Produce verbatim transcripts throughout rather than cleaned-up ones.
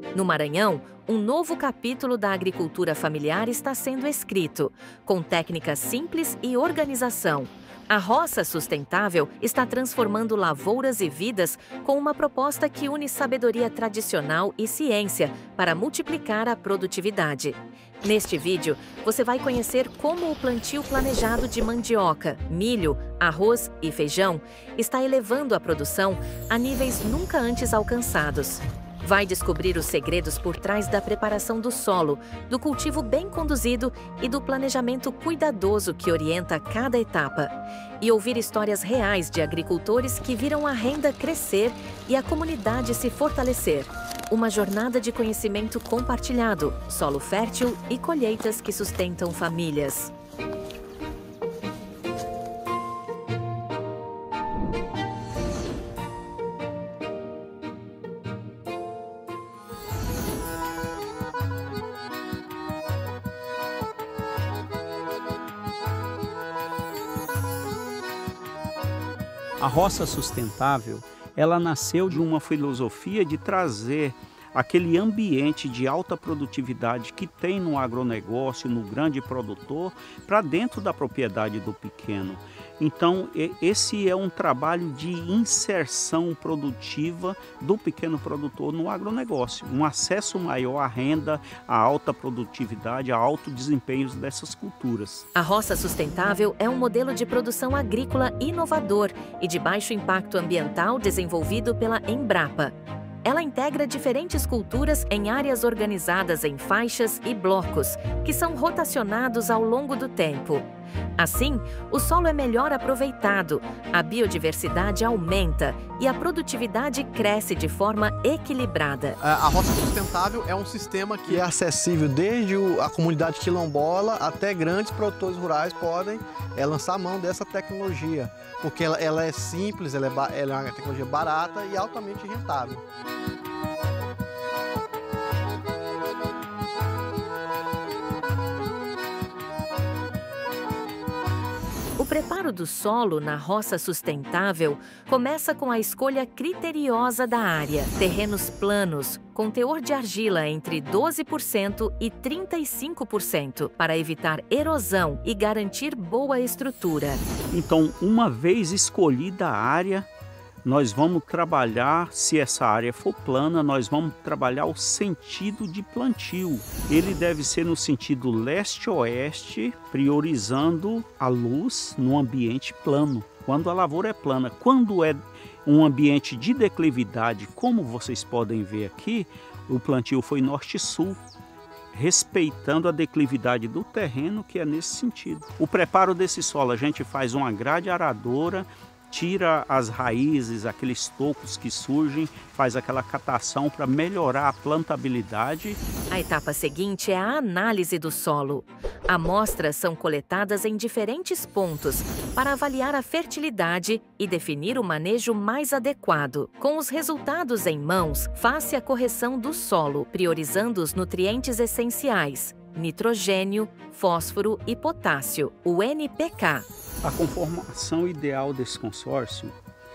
No Maranhão, um novo capítulo da agricultura familiar está sendo escrito, com técnicas simples e organização. A roça sustentável está transformando lavouras e vidas com uma proposta que une sabedoria tradicional e ciência para multiplicar a produtividade. Neste vídeo, você vai conhecer como o plantio planejado de mandioca, milho, arroz e feijão está elevando a produção a níveis nunca antes alcançados. Vai descobrir os segredos por trás da preparação do solo, do cultivo bem conduzido e do planejamento cuidadoso que orienta cada etapa. E ouvir histórias reais de agricultores que viram a renda crescer e a comunidade se fortalecer. Uma jornada de conhecimento compartilhado, solo fértil e colheitas que sustentam famílias. A roça sustentável, ela nasceu de uma filosofia de trazer aquele ambiente de alta produtividade que tem no agronegócio, no grande produtor, para dentro da propriedade do pequeno. Então, esse é um trabalho de inserção produtiva do pequeno produtor no agronegócio, um acesso maior à renda, à alta produtividade, a alto desempenho dessas culturas. A roça sustentável é um modelo de produção agrícola inovador e de baixo impacto ambiental desenvolvido pela Embrapa. Ela integra diferentes culturas em áreas organizadas em faixas e blocos, que são rotacionados ao longo do tempo. Assim, o solo é melhor aproveitado, a biodiversidade aumenta e a produtividade cresce de forma equilibrada. A roça sustentável é um sistema que é acessível desde a comunidade quilombola até grandes produtores rurais podem é, lançar mão dessa tecnologia, porque ela, ela é simples, ela é, ela é uma tecnologia barata e altamente rentável. O preparo do solo na roça sustentável começa com a escolha criteriosa da área. Terrenos planos, com teor de argila entre doze por cento e trinta e cinco por cento, para evitar erosão e garantir boa estrutura. Então, uma vez escolhida a área, nós vamos trabalhar, se essa área for plana, nós vamos trabalhar o sentido de plantio. Ele deve ser no sentido leste-oeste, priorizando a luz no ambiente plano. Quando a lavoura é plana, quando é um ambiente de declividade, como vocês podem ver aqui, o plantio foi norte-sul, respeitando a declividade do terreno, que é nesse sentido. O preparo desse solo, a gente faz uma grade aradora, tira as raízes, aqueles tocos que surgem, faz aquela catação para melhorar a plantabilidade. A etapa seguinte é a análise do solo. Amostras são coletadas em diferentes pontos para avaliar a fertilidade e definir o manejo mais adequado. Com os resultados em mãos, faz-se a correção do solo, priorizando os nutrientes essenciais: nitrogênio, fósforo e potássio, o N P K. A conformação ideal desse consórcio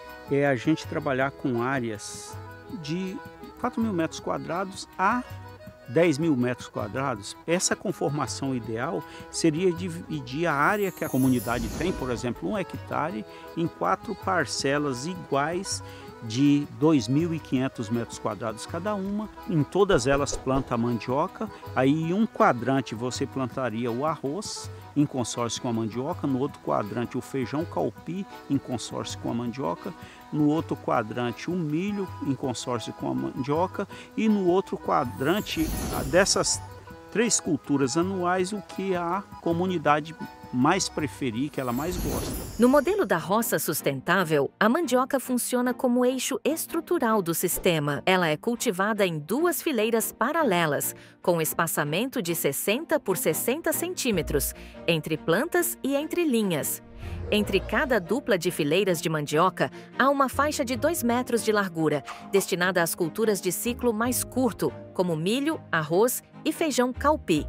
é a gente trabalhar com áreas de quatro mil metros quadrados a dez mil metros quadrados. Essa conformação ideal seria dividir a área que a comunidade tem, por exemplo, um hectare, em quatro parcelas iguais de dois mil e quinhentos metros quadrados cada uma. Em todas elas planta a mandioca. Aí em um quadrante você plantaria o arroz em consórcio com a mandioca, no outro quadrante o feijão calpi em consórcio com a mandioca, no outro quadrante o milho em consórcio com a mandioca e no outro quadrante dessas três culturas anuais o que a comunidade mais preferir, que ela mais gosta. No modelo da roça sustentável, a mandioca funciona como eixo estrutural do sistema. Ela é cultivada em duas fileiras paralelas, com espaçamento de sessenta por sessenta centímetros, entre plantas e entre linhas. Entre cada dupla de fileiras de mandioca, há uma faixa de dois metros de largura, destinada às culturas de ciclo mais curto, como milho, arroz e feijão calpi.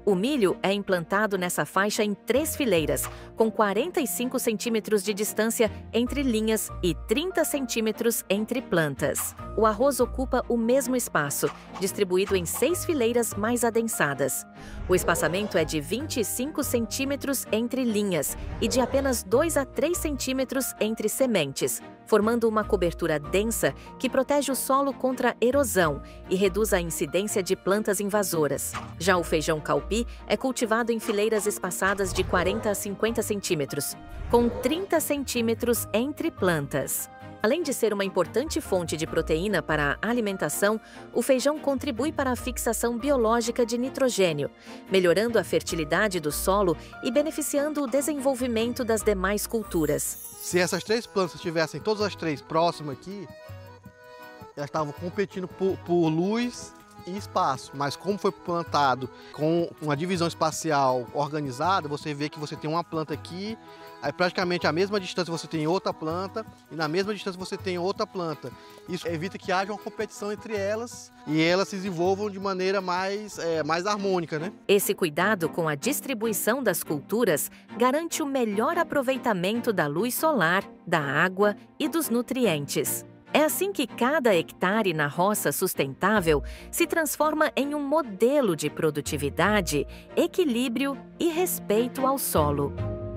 O milho é implantado nessa faixa em três fileiras, com quarenta e cinco centímetros de distância entre linhas e trinta centímetros entre plantas. O arroz ocupa o mesmo espaço, distribuído em seis fileiras mais adensadas. O espaçamento é de vinte e cinco centímetros entre linhas e de apenas dois a três centímetros entre sementes, formando uma cobertura densa que protege o solo contra erosão e reduz a incidência de plantas invasoras. Já o feijão calpi é cultivado em fileiras espaçadas de quarenta a cinquenta centímetros, com trinta centímetros entre plantas. Além de ser uma importante fonte de proteína para a alimentação, o feijão contribui para a fixação biológica de nitrogênio, melhorando a fertilidade do solo e beneficiando o desenvolvimento das demais culturas. Se essas três plantas tivessem todas as três próximas aqui, elas estavam competindo por, por luz e espaço, mas como foi plantado com uma divisão espacial organizada, você vê que você tem uma planta aqui, aí praticamente a mesma distância você tem outra planta e na mesma distância você tem outra planta. Isso evita que haja uma competição entre elas e elas se desenvolvam de maneira mais, é, mais harmônica, né? Esse cuidado com a distribuição das culturas garante o melhor aproveitamento da luz solar, da água e dos nutrientes. É assim que cada hectare na roça sustentável se transforma em um modelo de produtividade, equilíbrio e respeito ao solo.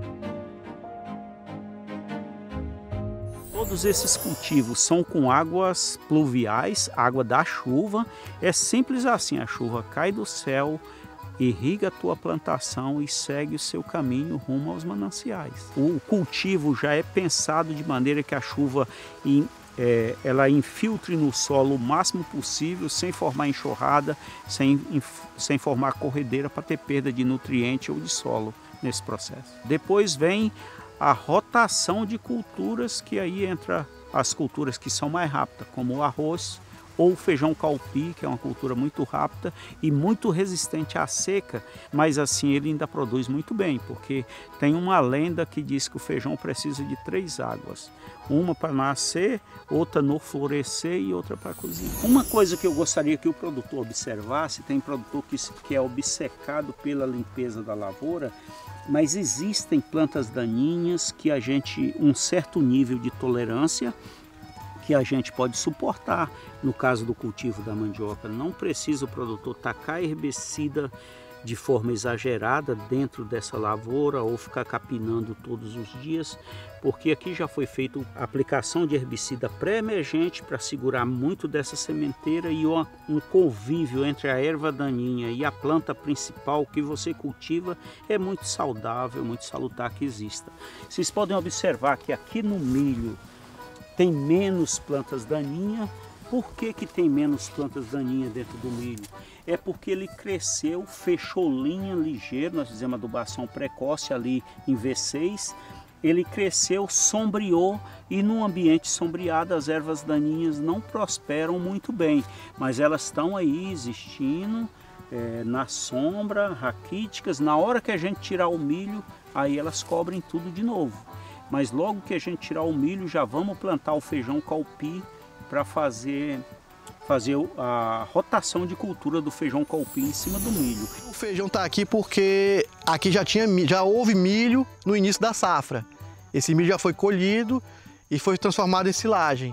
Todos esses cultivos são com águas pluviais, água da chuva. É simples assim, a chuva cai do céu, irriga a tua plantação e segue o seu caminho rumo aos mananciais. O cultivo já é pensado de maneira que a chuva in, é, ela infiltre no solo o máximo possível, sem formar enxurrada, sem, sem formar corredeira para ter perda de nutriente ou de solo nesse processo. Depois vem a rotação de culturas, que aí entra as culturas que são mais rápidas, como o arroz ou o feijão calpi, que é uma cultura muito rápida e muito resistente à seca, mas assim ele ainda produz muito bem, porque tem uma lenda que diz que o feijão precisa de três águas, uma para nascer, outra no florescer e outra para cozinhar. Uma coisa que eu gostaria que o produtor observasse, tem produtor que, que é obcecado pela limpeza da lavoura, mas existem plantas daninhas que a gente, um certo nível de tolerância, que a gente pode suportar. No caso do cultivo da mandioca, não precisa o produtor tacar herbicida de forma exagerada dentro dessa lavoura ou ficar capinando todos os dias, porque aqui já foi feita a aplicação de herbicida pré-emergente para segurar muito dessa sementeira e um convívio entre a erva daninha e a planta principal que você cultiva é muito saudável, muito salutar que exista. Vocês podem observar que aqui no milho tem menos plantas daninhas. Por que que tem menos plantas daninhas dentro do milho? É porque ele cresceu, fechou linha ligeiro, nós fizemos adubação precoce ali em V seis, ele cresceu, sombreou e num ambiente sombreado as ervas daninhas não prosperam muito bem, mas elas estão aí existindo é, na sombra, raquíticas. Na hora que a gente tirar o milho, aí elas cobrem tudo de novo. Mas logo que a gente tirar o milho, já vamos plantar o feijão calpi para fazer, fazer a rotação de cultura do feijão calpi em cima do milho. O feijão está aqui porque aqui já, tinha, já houve milho no início da safra. Esse milho já foi colhido e foi transformado em silagem.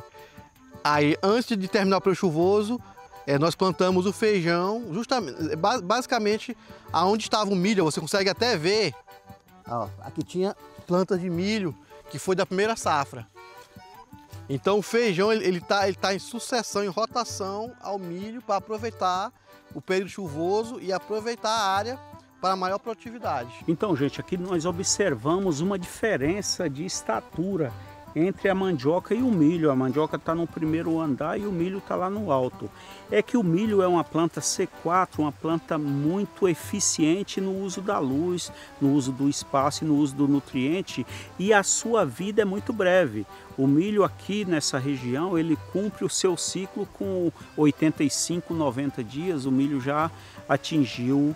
Aí, antes de terminar o período chuvoso, é, nós plantamos o feijão, justamente, basicamente, aonde estava o milho, você consegue até ver. Ó, aqui tinha plantas de milho que foi da primeira safra. Então o feijão ele está ele tá em sucessão, em rotação ao milho para aproveitar o período chuvoso e aproveitar a área para maior produtividade. Então, gente, aqui nós observamos uma diferença de estatura entre a mandioca e o milho. A mandioca está no primeiro andar e o milho está lá no alto. É que o milho é uma planta C quatro, uma planta muito eficiente no uso da luz, no uso do espaço e no uso do nutriente, e a sua vida é muito breve. O milho aqui nessa região, ele cumpre o seu ciclo com oitenta e cinco, noventa dias, o milho já atingiu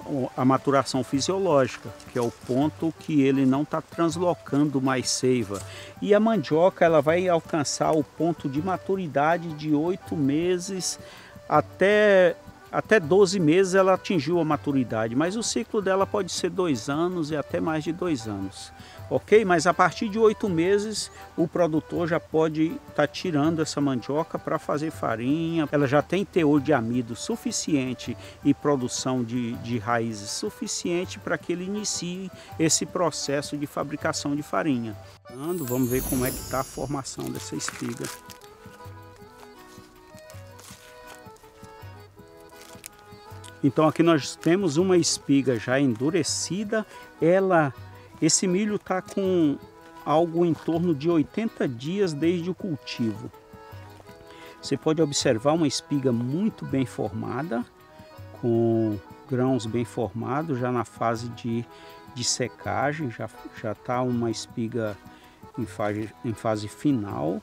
a maturação fisiológica, que é o ponto que ele não está translocando mais seiva. E a mandioca ela vai alcançar o ponto de maturidade de oito meses até até doze meses ela atingiu a maturidade, mas o ciclo dela pode ser dois anos e até mais de dois anos. Ok? Mas a partir de oito meses o produtor já pode estar tá tirando essa mandioca para fazer farinha. Ela já tem teor de amido suficiente e produção de, de raízes suficiente para que ele inicie esse processo de fabricação de farinha. Vamos ver como é que está a formação dessa espiga. Então aqui nós temos uma espiga já endurecida. Ela, esse milho está com algo em torno de oitenta dias desde o cultivo. Você pode observar uma espiga muito bem formada, com grãos bem formados, já na fase de, de secagem, já já está uma espiga em fase, em fase final.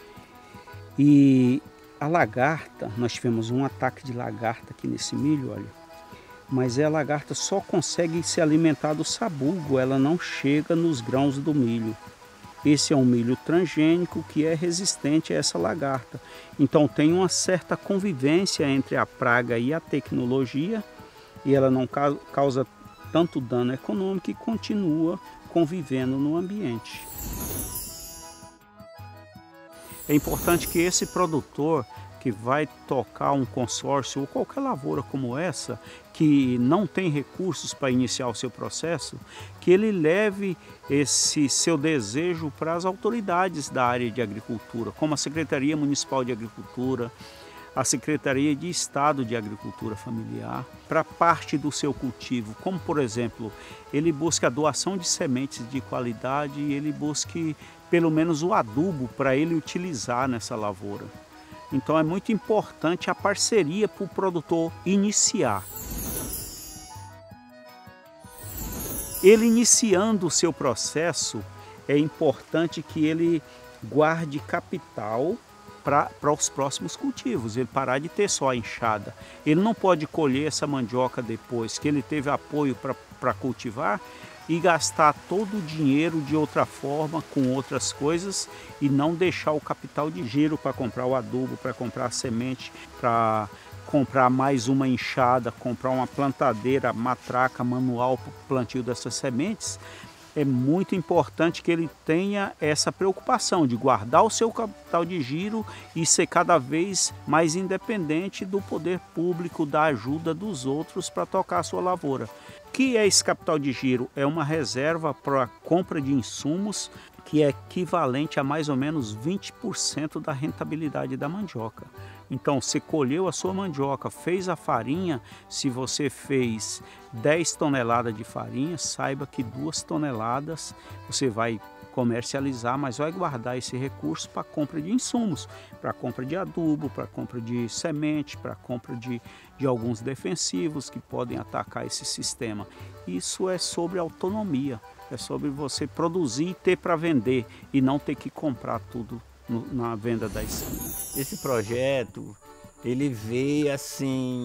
E a lagarta, nós tivemos um ataque de lagarta aqui nesse milho, olha. Mas a lagarta só consegue se alimentar do sabugo, ela não chega nos grãos do milho. Esse é um milho transgênico que é resistente a essa lagarta. Então tem uma certa convivência entre a praga e a tecnologia, e ela não causa tanto dano econômico e continua convivendo no ambiente. É importante que esse produtor que vai tocar um consórcio ou qualquer lavoura como essa, que não tem recursos para iniciar o seu processo, que ele leve esse seu desejo para as autoridades da área de agricultura, como a Secretaria Municipal de Agricultura, a Secretaria de Estado de Agricultura Familiar, para parte do seu cultivo, como por exemplo, ele busca a doação de sementes de qualidade e ele busque pelo menos o adubo para ele utilizar nessa lavoura. Então é muito importante a parceria para o produtor iniciar. Ele iniciando o seu processo, é importante que ele guarde capital para os próximos cultivos, ele parar de ter só a enxada. Ele não pode colher essa mandioca depois que ele teve apoio para cultivar e gastar todo o dinheiro de outra forma, com outras coisas, e não deixar o capital de giro para comprar o adubo, para comprar a semente, para comprar mais uma enxada, comprar uma plantadeira, matraca manual para o plantio dessas sementes. É muito importante que ele tenha essa preocupação de guardar o seu capital de giro e ser cada vez mais independente do poder público, da ajuda dos outros para tocar a sua lavoura. O que é esse capital de giro? É uma reserva para a compra de insumos que é equivalente a mais ou menos vinte por cento da rentabilidade da mandioca. Então, você colheu a sua mandioca, fez a farinha, se você fez dez toneladas de farinha, saiba que duas toneladas você vai comercializar, mas vai guardar esse recurso para compra de insumos, para compra de adubo, para compra de semente, para compra de, de alguns defensivos que podem atacar esse sistema. Isso é sobre autonomia, é sobre você produzir e ter para vender e não ter que comprar tudo no, na venda da esquina. Esse projeto, ele veio assim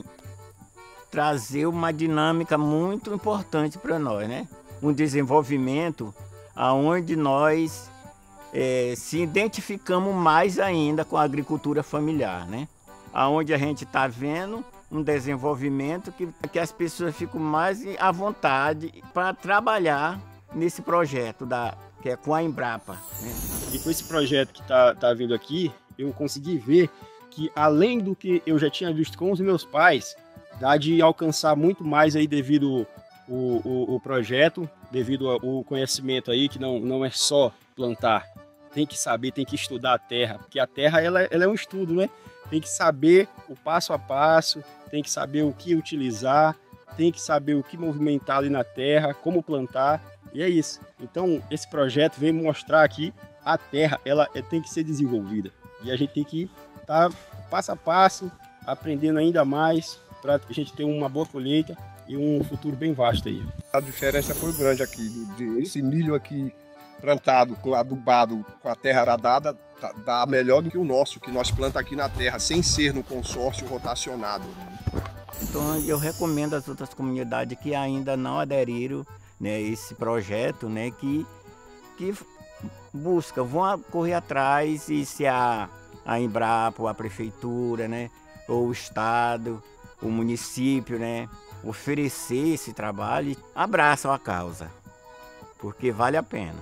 trazer uma dinâmica muito importante para nós, né? Um desenvolvimento aonde nós é, se identificamos mais ainda com a agricultura familiar, né? Aonde a gente está vendo um desenvolvimento que, que as pessoas ficam mais à vontade para trabalhar nesse projeto da, que é com a Embrapa, né? E com esse projeto que está tá vindo aqui, eu consegui ver que além do que eu já tinha visto com os meus pais, dá de alcançar muito mais aí devido o, o, o projeto, devido ao conhecimento aí, que não, não é só plantar, tem que saber, tem que estudar a terra, porque a terra ela, ela é um estudo, né? Tem que saber o passo a passo, tem que saber o que utilizar, tem que saber o que movimentar ali na terra, como plantar, e é isso. Então esse projeto vem mostrar aqui a terra, ela tem que ser desenvolvida, e a gente tem que estar tá, passo a passo, aprendendo ainda mais, para a gente ter uma boa colheita e um futuro bem vasto aí. A diferença foi grande aqui, de, esse milho aqui plantado, adubado, com a terra aradada, tá, dá melhor do que o nosso, que nós plantamos aqui na terra, sem ser no consórcio rotacionado. Então eu recomendo às outras comunidades que ainda não aderiram, né, esse projeto, né, que, que buscam, vão correr atrás, e se a, a Embrapa, a prefeitura, né, ou o Estado, o município, né, oferecer esse trabalho, abraçam a causa, porque vale a pena.